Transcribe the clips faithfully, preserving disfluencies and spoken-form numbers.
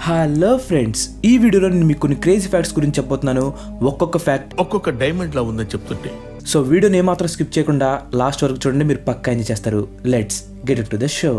Hello friends, ఈ వీడియోలో నేను మీకు కొన్ని క్రేజీ ఫ్యాక్ట్స్ గురించి చెప్పబోతున్నాను. ఒక్కొక్క ఫ్యాక్ట్ ఒక్కొక్క డైమండ్ లా ఉందని చెప్తుంటే సో వీడియోని ఏమాత్రం స్కిప్ చేయకుండా లాస్ట్ వరకు చూడండి, మీరు పక్కా ఎంజాయ్ చేస్తారు. Let's get it to the show.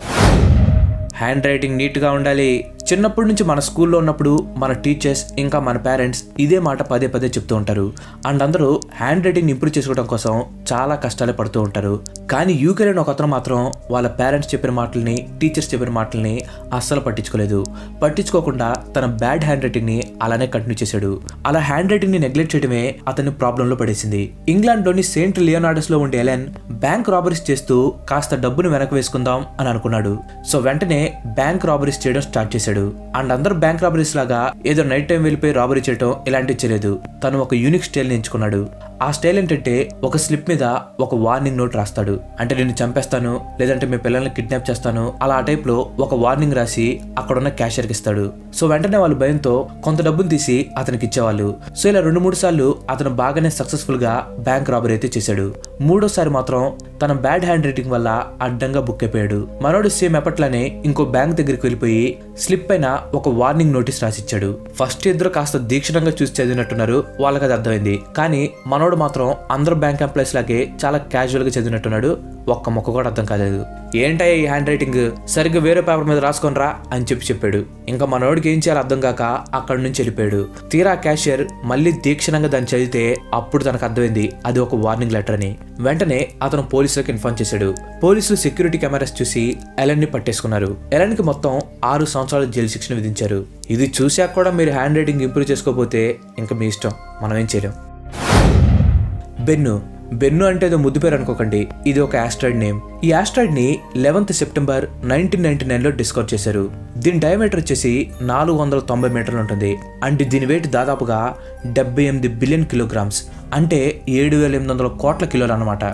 Handwriting నీట్గా ఉండాలి. చిన్నప్పటి నుంచి మన స్కూల్లో ఉన్నప్పుడు మన టీచర్స్ ఇంకా మన పేరెంట్స్ ఇదే మాట పదే పదే చెప్తూ ఉంటారు. అండ్ అందరూ హ్యాండ్ రైటింగ్ ఇంప్రూవ్ చేసుకోవడం కోసం చాలా కష్టాలు పడుతూ ఉంటారు. కానీ యూకేలోని ఒక అతను మాత్రం వాళ్ళ పేరెంట్స్ చెప్పిన మాటల్ని, టీచర్స్ చెప్పిన మాటల్ని అస్సలు పట్టించుకోలేదు. పట్టించుకోకుండా తన బ్యాడ్ హ్యాండ్ రైటింగ్ని అలానే కంటిన్యూ చేశాడు. అలా హ్యాండ్ రైటింగ్ని నెగ్లెక్ట్ చేయడమే అతన్ని ప్రాబ్లంలో పడేసింది. ఇంగ్లాండ్లోని సెయింట్ లియోనార్డస్లో ఉండే ఎలెన్ బ్యాంక్ రాబరీస్ చేస్తూ కాస్త డబ్బును వెనక్కి వేసుకుందాం అని అనుకున్నాడు. సో వెంటనే బ్యాంక్ రాబరీస్ చేయడం స్టార్ట్ చేశాడు. అండ్ అందరూ బ్యాంక్ రాబరీస్ లాగా ఏదో నైట్ టైం వెళ్ళిపోయి రాబరీ చేయడం ఇలాంటివి చేయలేదు. తను ఒక యూనిక్ స్టైల్ ఎంచుకున్నాడు. ఆ స్టైల్ ఏంటంటే ఒక స్లిప్ మీద ఒక వార్నింగ్ నోట్ రాస్తాడు. అంటే నేను చంపేస్తాను, లేదంటే మీ పిల్లల్ని కిడ్నాప్ చేస్తాను, అలా ఆ టైప్ లో ఒక వార్నింగ్ రాసి అక్కడ ఉన్న క్యాషియర్కి ఇస్తాడు. సో వెంటనే వాళ్ళు భయంతో కొంత డబ్బును తీసి అతనికి ఇచ్చేవాళ్ళు. సో ఇలా రెండు మూడు సార్లు అతను బాగానే సక్సెస్ఫుల్ గా బ్యాంక్ రాబరీ అయితే చేశాడు. మూడోసారి మాత్రం తన బ్యాడ్ హ్యాండ్ రైటింగ్ వల్ల అడ్డంగా బుక్ అయిపోయాడు. మనోడు సేమ్ ఎప్పట్లానే ఇంకో బ్యాంక్ దగ్గరికి వెళ్ళిపోయి స్లిప్ పైన ఒక వార్నింగ్ నోటీస్ రాసిచ్చాడు. ఫస్ట్ ఇద్దరు కాస్త దీక్షణంగా చూసి చదివినట్టున్నారు, వాళ్ళకి అది అర్థమైంది. కానీ మనోడు మాత్రం అందరు బ్యాంక్ ఎంప్లాయీస్ లాగే చాలా క్యాజువల్ గా చదివినట్టున్నాడు. ఒక్క మొక్క కూడా అర్థం కాలేదు. ఏంటయ్యా ఈ హ్యాండ్ రైటింగ్, సరిగ్గా వేరే పేపర్ మీద రాసుకొని రా అని చెప్పి చెప్పాడు. ఇంకా మనోడికి ఏం చేయాలో అర్థం కాక అక్కడి నుంచి వెళ్ళిపోయాడు. తీరా క్యాషియర్ మళ్ళీ దీక్షణంగా దాన్ని చదివితే అప్పుడు తనకు అర్థమైంది అది ఒక వార్నింగ్ లెటర్ అని. వెంటనే అతను పోలీసులకు ఇన్ఫార్మ్ చేశాడు. పోలీసులు సెక్యూరిటీ కెమెరాస్ చూసి ఎలన్ ని పట్టేసుకున్నారు. ఎలన్ కి మొత్తం ఆరు సంవత్సరాల జైలు శిక్షణ విధించారు. ఇది చూశాక కూడా మీరు హ్యాండ్ రైటింగ్ ఇంప్రూవ్ చేసుకోకపోతే ఇంకా మీ ఇష్టం, మనం ఏం చేయలేం. బెన్ను బెన్ను అంటే ఏదో ముద్దు పేరు అనుకోకండి, ఇది ఒక ఆస్ట్రాయిడ్ నేమ్. ఈ ఆస్ట్రాయిడ్ ని eleventh September nineteen ninety nine లో డిస్కవర్ చేశారు. దీని డయామీటర్ వచ్చేసి నాలుగు వందల తొంభై మీటర్లు ఉంటుంది. అండ్ దీని వెయిట్ దాదాపుగా డెబ్బై ఎనిమిది బిలియన్ కిలోగ్రామ్స్, అంటే ఏడు వేల ఎనిమిది వందల కోట్ల కిలోలు అన్నమాట.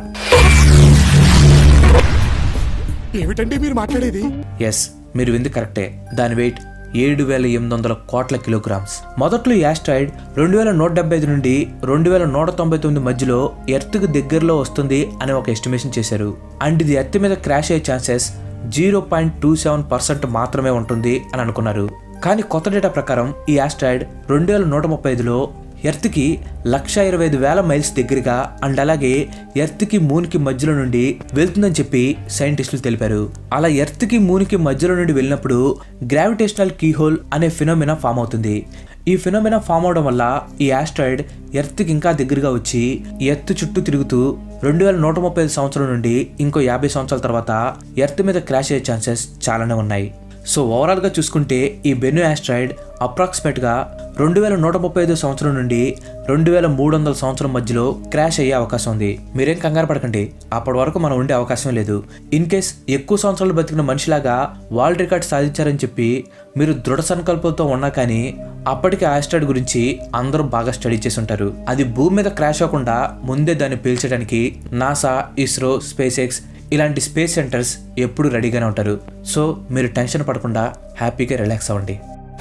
ఏమిటండి మీరు మాట్లాడేది? ఎస్, మీరు వింది కరెక్టే. దాని వెయిట్ ఏడు వేల ఎనిమిది వందల కోట్ల కిలోగ్రామ్స్. మొదట్లో ఈ ఆస్ట్రాయిడ్ రెండు వేల నూట డెబ్బై ఐదు నుండి రెండు వేల నూట తొంభై తొమ్మిది మధ్యలో ఎర్త్ కు దగ్గరలో వస్తుంది అని ఒక ఎస్టిమేషన్ చేశారు. అండ్ ఇది ఎర్త్ మీద క్రాష్ అయ్యే chances zero point two seven percent మాత్రమే ఉంటుంది అని అనుకున్నారు. కానీ కొత్త డేటా ప్రకారం ఈ ఆస్ట్రాయిడ్ రెండు వేల నూట ముప్పై ఐదులో ఎర్త్ కి లక్ష ఇరవై ఐదు వేల మైల్స్ దగ్గరగా అండ్ అలాగే ఎర్త్ కి మూన్ కి మధ్యలో నుండి వెళ్తుందని చెప్పి సైంటిస్టులు తెలిపారు. అలా ఎర్త్ కి మూన్ కి మధ్యలో నుండి వెళ్ళినప్పుడు గ్రావిటేషనల్ కీహోల్ అనే ఫినోమినా ఫామ్ అవుతుంది. ఈ ఫినోమినా ఫామ్ అవడం వల్ల ఈ ఆస్ట్రాయిడ్ ఎర్త్ కి ఇంకా దగ్గరగా వచ్చి ఎర్త్ చుట్టూ తిరుగుతూ రెండు వేల నూట ముప్పై ఐదు సంవత్సరం నుండి ఇంకో యాభై సంవత్సరాల తర్వాత ఎర్త్ మీద క్రాష్ అయ్యే ఛాన్సెస్ చాలానే ఉన్నాయి. సో ఓవరాల్ గా చూసుకుంటే ఈ బెన్ను ఆస్ట్రాయిడ్ అప్రాక్సిమేట్ గా రెండు వేల నూట ముప్పై ఐదు సంవత్సరం నుండి రెండు వేల మూడు వందల సంవత్సరం మధ్యలో క్రాష్ అయ్యే అవకాశం ఉంది. మీరేం కంగారు పడకండి, అప్పటి వరకు మనం ఉండే అవకాశం లేదు. ఇన్ కేస్ ఎక్కువ సంవత్సరాలు బతికిన మనిషిలాగా వరల్డ్ రికార్డ్ సాధించారని చెప్పి మీరు దృఢ సంకల్పంతో ఉన్నా కానీ అప్పటికి ఆస్ట్రాయిడ్ గురించి అందరూ బాగా స్టడీ చేసి ఉంటారు. అది భూమి మీద క్రాష్ అవ్వకుండా ముందే దాన్ని పేల్చడానికి నాసా, ఇస్రో, స్పేస్ ఎక్స్ ఇలాంటి స్పేస్ సెంటర్స్ ఎప్పుడు రెడీగానే ఉంటారు. సో మీరు టెన్షన్ పడకుండా హ్యాపీగా రిలాక్స్ అవ్వండి.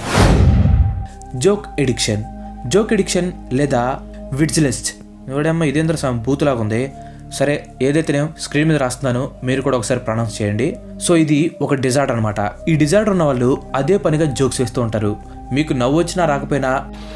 జోక్ ఎడిక్షన్ జోక్ ఎడిక్షన్ లేదా విడ్జిలెస్ట్. ఎవడమ్మా ఇదేంద్ర బూతులాగా ఉంది. సరే, ఏదైతే నేను స్క్రీన్ మీద రాస్తున్నాను మీరు కూడా ఒకసారి ప్రొనౌన్స్ చేయండి. సో ఇది ఒక డిజార్డర్ అనమాట. ఈ డిజార్డర్ ఉన్న వాళ్ళు అదే పనిగా జోక్స్ వేస్తూ ఉంటారు. మీకు నవ్వు వచ్చినా రాకపోయినా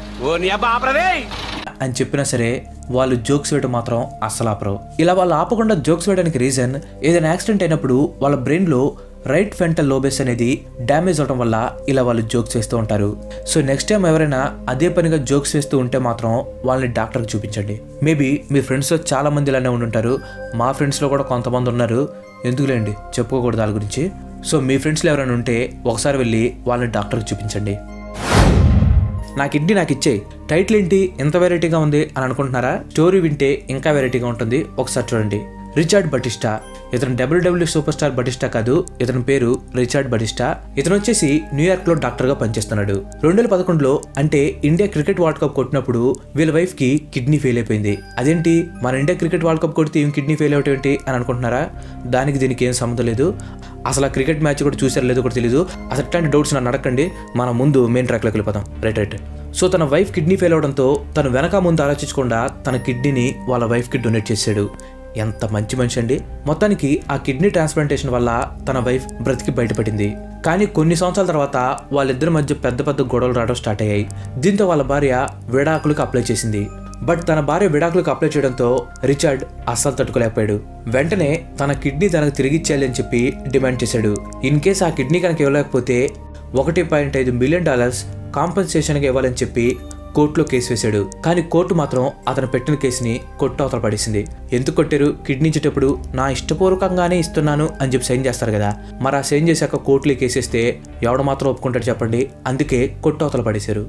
అని చెప్పినా సరే వాళ్ళు జోక్స్ వేయడం మాత్రం అస్సలు ఆపరు. ఇలా వాళ్ళు ఆపకుండా జోక్స్ వేయడానికి రీజన్ ఏదైనా యాక్సిడెంట్ అయినప్పుడు వాళ్ళ బ్రెయిన్ లో రైట్ ఫ్రంటల్ లోబెస్ అనేది డ్యామేజ్ అవడం వల్ల ఇలా వాళ్ళు జోక్స్ వేస్తూ ఉంటారు. సో నెక్స్ట్ టైం ఎవరైనా అదే పనిగా జోక్స్ వేస్తూ ఉంటే మాత్రం వాళ్ళని డాక్టర్కి చూపించండి. మేబీ మీ ఫ్రెండ్స్లో చాలా మంది ఇలానే ఉండుంటారు. మా ఫ్రెండ్స్లో కూడా కొంతమంది ఉన్నారు, ఎందుకులేండి చెప్పుకోకూడదు దాని గురించి. సో మీ ఫ్రెండ్స్లో ఎవరైనా ఉంటే ఒకసారి వెళ్ళి వాళ్ళని డాక్టర్కి చూపించండి. నా కిడ్నీ నాకు ఇచ్చే టైటిల్ ఏంటి ఎంత వెరైటీగా ఉంది అని అనుకుంటున్నారా? స్టోరీ వింటే ఇంకా వెరైటీగా ఉంటుంది, ఒకసారి చూడండి. Richard Batista. ఇతను డబ్ల్యూడబ్ల్యూ సూపర్ స్టార్ బటిస్టా కాదు, ఇతని పేరు రిచర్డ్ బటిస్టా. ఇతను వచ్చేసి న్యూయార్క్ లో డాక్టర్ గా పనిచేస్తున్నాడు. రెండు వేల పదకొండులో అంటే ఇండియా క్రికెట్ వరల్డ్ కప్ కొట్టినప్పుడు వీళ్ళ వైఫ్ కి కిడ్నీ ఫెయిల్ అయిపోయింది. అదేంటి మన ఇండియా క్రికెట్ వరల్డ్ కప్ కొడితే ఏం కిడ్నీ ఫెయిల్ అవటం ఏంటి అని అనుకుంటున్నారా? దానికి దీనికి ఏం సంబంధం లేదు. అసలు ఆ క్రికెట్ మ్యాచ్ కూడా చూసారో లేదో కూడా తెలియదు. అసలు ఇట్లాంటి డౌట్స్ నన్ను అడగండి, మనం ముందు మెయిన్ ట్రాక్ లోకి వెళ్ళిపోతాం. రైట్ రైట్ సో తన వైఫ్ కిడ్నీ ఫెయిల్ అవడంతో తను వెనక ముందు ఆలోచించకుండా తన కిడ్నీని వాళ్ళ వైఫ్ కి డొనేట్ చేశాడు. ఎంత మంచి మనిషి అండి. మొత్తానికి ఆ కిడ్నీ ట్రాన్స్ప్లాంటేషన్ వల్ల తన వైఫ్ బ్రతికి బయటపడింది. కానీ కొన్ని సంవత్సరాల తర్వాత వాళ్ళిద్దరి మధ్య పెద్ద పెద్ద గొడవలు రావడం స్టార్ట్ అయ్యాయి. దీంతో వాళ్ళ భార్య విడాకులకు అప్లై చేసింది. బట్ తన భార్య విడాకులకు అప్లై చేయడంతో రిచర్డ్ అస్సలు తట్టుకోలేకపోయాడు. వెంటనే తన కిడ్నీ తనకు తిరిగి ఇచ్చేయాలి అని చెప్పి డిమాండ్ చేశాడు. ఇన్ కేస్ ఆ కిడ్నీ కనుక ఇవ్వలేకపోతే ఒకటి పాయింట్ ఐదు మిలియన్ డాలర్స్ కాంపెన్సేషన్గా ఇవ్వాలని చెప్పి కోర్టులో కేసు వేశాడు. కానీ కోర్టు మాత్రం అతను పెట్టిన కేసుని కొట్టు అవతల పడేసింది. ఎందుకు కొట్టారు? కిడ్నీ ఇచ్చేటప్పుడు నా ఇష్టపూర్వకంగానే ఇస్తున్నాను అని చెప్పి సైన్ చేస్తారు కదా, మరి ఆ సైన్ చేశాక కోర్టులో కేసేస్తే ఎవడ మాత్రం ఒప్పుకుంటాడు చెప్పండి. అందుకే కొట్టు అవతల పడేశారు.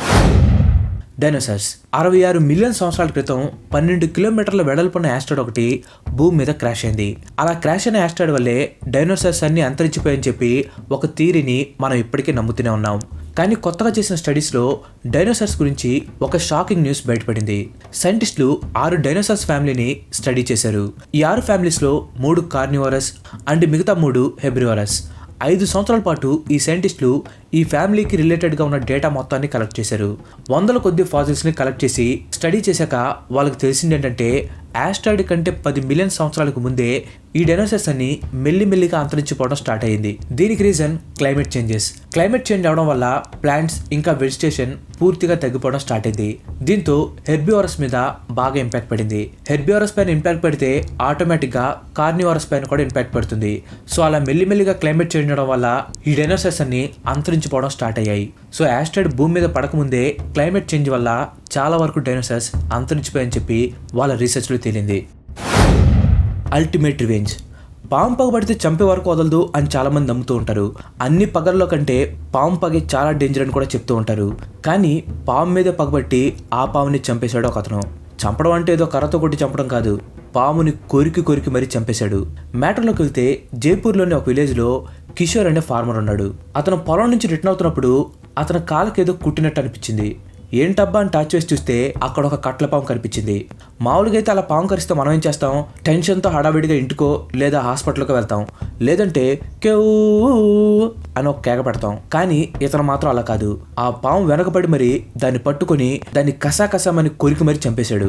డైనోసార్స్ అరవై ఆరు మిలియన్ సంవత్సరాల క్రితం పన్నెండు కిలోమీటర్ల వెడల్పున్న యాస్ట్రాయిడ్ ఒకటి భూమి మీద క్రాష్ అయింది. అలా క్రాష్ అయిన యాస్ట్రాయిడ్ వల్లే డైనోసార్స్ అన్ని అంతరించిపోయని చెప్పి ఒక థియరీని మనం ఇప్పటికీ నమ్ముతూనే ఉన్నాం. కానీ కొత్తగా చేసిన స్టడీస్లో డైనోసార్స్ గురించి ఒక షాకింగ్ న్యూస్ బయటపడింది. సైంటిస్టులు ఆరు డైనోసార్స్ ఫ్యామిలీని స్టడీ చేశారు. ఈ ఆరు ఫ్యామిలీస్లో మూడు కార్నివరస్ అండ్ మిగతా మూడు హెర్బివరస్. ఐదు సంవత్సరాల పాటు ఈ సైంటిస్టులు ఈ ఫ్యామిలీకి రిలేటెడ్గా ఉన్న డేటా మొత్తాన్ని కలెక్ట్ చేశారు. వందల కొద్ది ఫాజిల్స్ని కలెక్ట్ చేసి స్టడీ చేశాక వాళ్ళకి తెలిసింది ఏంటంటే యాస్ట్రాయిడ్ కంటే పది మిలియన్ సంవత్సరాలకు ముందే ఈ డైనోసార్స్ అన్ని మెల్లిమెల్లిగా అంతరించిపోవడం స్టార్ట్ అయ్యింది. దీనికి reason climate changes. Climate change అవడం వల్ల ప్లాంట్స్ ఇంకా వెజిటేషన్ పూర్తిగా తగ్గిపోవడం స్టార్ట్ అయింది. దీంతో హెర్బివరస్ మీద బాగా ఇంపాక్ట్ పడింది. హెర్బివరస్ పైన ఇంపాక్ట్ పడితే ఆటోమేటిక్గా కార్నివరస్ పైన కూడా ఇంపాక్ట్ పడుతుంది. సో అలా మెల్లిమెల్లిగా క్లైమేట్ చేంజ్ అవడం వల్ల ఈ డైనోసార్స్ అన్ని అంతరించిపోవడం స్టార్ట్ అయ్యాయి. సో యాస్ట్రాయిడ్ భూమి మీద పడకముందే క్లైమేట్ చేంజ్ వల్ల చాలా వరకు డైనోసార్స్ అంతరించిపోయని చెప్పి వాళ్ళ రీసెర్చ్లో తేలింది. Ultimate revenge. పాము పగబడితే చంపే వరకు వదలదు అని చాలా మంది నమ్ముతూ ఉంటారు. అన్ని పగల్లో కంటే పాము పగే చాలా డేంజర్ అని కూడా చెప్తూ ఉంటారు. కానీ పాము మీదే పగబట్టి ఆ పాముని చంపేశాడు ఒక అతను. చంపడం అంటే ఏదో కర్రతో కొట్టి చంపడం కాదు, పాముని కొరికి కొరికి మరీ చంపేశాడు. మ్యాటర్లోకి వెళ్తే జైపూర్లోని ఒక విలేజ్లో కిషోర్ అనే ఫార్మర్ ఉన్నాడు. అతను పొలం నుంచి రిటర్న్ అవుతున్నప్పుడు అతని కాళ్ళకి ఏదో కుట్టినట్టు అనిపించింది. ఏంటబ్బా అని టచ్ చేసి చూస్తే అక్కడ ఒక కట్ల పాము కనిపించింది. మామూలుగా అయితే అలా పాము కరిస్తే మనం ఏం చేస్తాం? టెన్షన్తో హడావిడిగా ఇంటికో లేదా హాస్పిటల్కో వెళ్తాం, లేదంటే కేవ్ అని ఒక కేక పెడతాం. కానీ ఇతను మాత్రం అలా కాదు. ఆ పాము వెనకబడి మరి దాన్ని పట్టుకొని దాన్ని కసా కసామని కొరికి మరీ చంపేశాడు.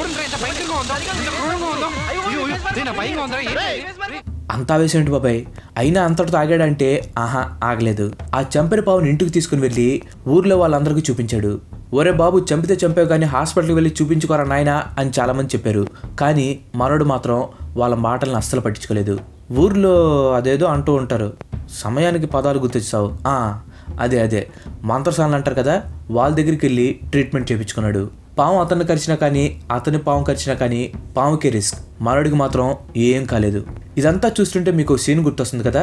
అంతా వేసేంటి బాబాయ్, అయినా అంతటితో ఆగాడంటే ఆహా ఆగలేదు. ఆ చంపిన పావుని ఇంటికి తీసుకుని వెళ్ళి ఊర్లో వాళ్ళందరికీ చూపించాడు. ఒరే బాబు, చంపితే చంపావు కానీ హాస్పిటల్కి వెళ్ళి చూపించుకోరా నాయనా అని చాలామంది చెప్పారు. కానీ మనోడు మాత్రం వాళ్ళ మాటలను అస్సలు పట్టించుకోలేదు. ఊర్లో అదేదో అంటూ ఉంటారు, సమయానికి పదాలు గుర్తొచ్చావు, అదే అదే మంత్రసాలను అంటారు కదా, వాళ్ళ దగ్గరికి వెళ్ళి ట్రీట్మెంట్ చేయించుకున్నాడు. పాము అతన్ని కరిచినా కానీ అతని పాము కరిచినా కానీ పాముకే రిస్క్, మనోడికి మాత్రం ఏం కాలేదు. ఇదంతా చూస్తుంటే మీకు సీన్ గుర్తొస్తుంది కదా.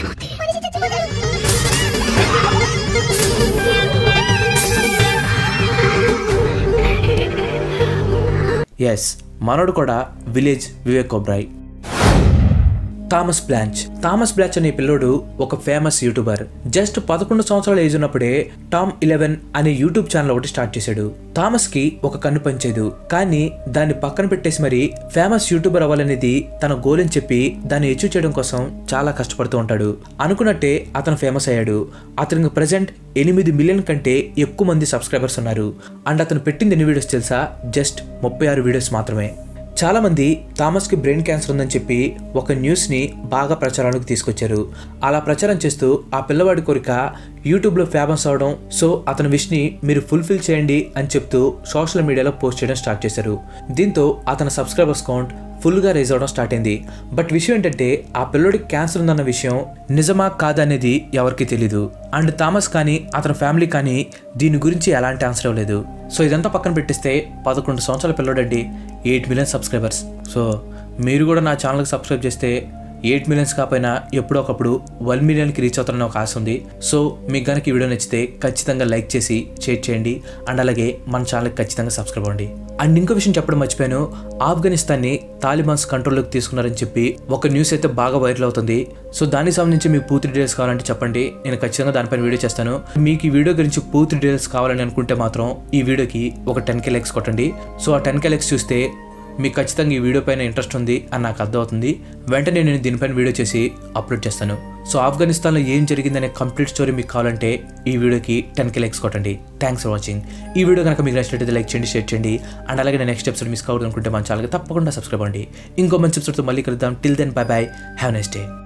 ఎస్, మనోడు కూడా village Vivek Oberoi. Thomas Blanch. Thomas Blanch అనే పిల్లోడు ఒక ఫేమస్ యూట్యూబర్. జస్ట్ పదకొండు సంవత్సరాల ఏజ్ ఉన్నప్పుడే టామ్ ఇలెవెన్ అనే యూట్యూబ్ ఛానల్ ఒకటి స్టార్ట్ చేశాడు. థామస్ కి ఒక కన్ను పనిచేయదు, కానీ దాన్ని పక్కన పెట్టేసి మరి ఫేమస్ యూట్యూబర్ అవ్వాలనేది తన గోల్ అని చెప్పి దాన్ని అచీవ్ చేయడం కోసం చాలా కష్టపడుతూ ఉంటాడు. అనుకున్నట్టే అతను ఫేమస్ అయ్యాడు. అతనికి ప్రెసెంట్ ఎనిమిది మిలియన్ కంటే ఎక్కువ మంది సబ్స్క్రైబర్స్ ఉన్నారు. అండ్ అతను పెట్టింది ఎన్ని వీడియోస్ తెలుసా? జస్ట్ ముప్పై ఆరు వీడియోస్ మాత్రమే. చాలా మంది థామస్కి బ్రెయిన్ క్యాన్సర్ ఉందని చెప్పి ఒక న్యూస్ని బాగా ప్రచారానికి తీసుకొచ్చారు. అలా ప్రచారం చేస్తూ ఆ పిల్లవాడి కోరిక యూట్యూబ్లో ఫేమస్ అవడం, సో అతని విష్ని మీరు ఫుల్ఫిల్ చేయండి అని చెప్తూ సోషల్ మీడియాలో పోస్ట్ చేయడం స్టార్ట్ చేశారు. దీంతో అతని సబ్స్క్రైబర్స్ కౌంట్ ఫుల్గా రైజ్ అవడం స్టార్ట్ అయింది. బట్ విషయం ఏంటంటే ఆ పిల్లోడికి క్యాన్సర్ ఉందన్న విషయం నిజమా కాదనేది ఎవరికి తెలీదు. అండ్ థామస్ కానీ అతని ఫ్యామిలీ కానీ దీని గురించి ఎలాంటి ఆన్సర్ ఇవ్వలేదు. సో ఇదంతా పక్కన పెట్టిస్తే పదకొండు సంవత్సరాల పిల్లోడండి, ఎయిట్ మిలియన్ సబ్స్క్రైబర్స్. సో మీరు కూడా నా ఛానల్కి సబ్స్క్రైబ్ చేస్తే ఎయిట్ మిలియన్స్ కాకపోయినా ఎప్పుడో ఒకప్పుడు వన్ మిలియన్కి రీచ్ అవుతారని ఒక ఆశ ఉంది. సో మీకు కనుక ఈ వీడియో నచ్చితే ఖచ్చితంగా లైక్ చేసి షేర్ చేయండి. అండ్ అలాగే మన ఛానల్కి ఖచ్చితంగా సబ్స్క్రైబ్ అవ్వండి. అండ్ ఇంకో విషయం చెప్పడం మర్చిపోయాను, ఆఫ్ఘనిస్తాన్ని తాలిబాన్స్ కంట్రోల్లోకి తీసుకున్నారని చెప్పి ఒక న్యూస్ అయితే బాగా వైరల్ అవుతుంది. సో దానికి సంబంధించి మీకు పూర్తి డీటెయిల్స్ కావాలంటే చెప్పండి, నేను ఖచ్చితంగా దానిపైన వీడియో చేస్తాను. మీకు ఈ వీడియో గురించి పూర్తి డీటెయిల్స్ కావాలని అనుకుంటే మాత్రం ఈ వీడియోకి ఒక టెన్ కే లైక్స్ కొట్టండి. సో ఆ టెన్ కే లైక్స్ చూస్తే మీకు ఖచ్చితంగా ఈ వీడియో పైన ఇంట్రెస్ట్ ఉంది అని నాకు అర్థమవుతుంది. వెంటనే నేను దీనిపైన వీడియో చేసి అప్లోడ్ చేస్తాను. సో ఆఫ్ఘనిస్తాన్లో ఏం జరిగిందనే కంప్లీట్ స్టోరీ మీకు కావాలంటే ఈ వీడియోకి టెన్ కే లైక్స్ కొట్టండి. Thanks for watching. ఈ వీడియో కనుక మీకు నచ్చినట్లయితే లైక్ చేయండి, షేర్ చేయండి. అండ్ అలాగే నేను నెక్స్ట్ ఎపిసోడ్ మిస్ కావద్దు అనుకుంటే మన ఛానల్కి తప్పకుండా సబ్స్క్రైబ్ అవ్వండి. ఇంకో మంచి ఎపిసోడ్తో మళ్ళీ కలుద్దాం. Till then bye bye, have nice day.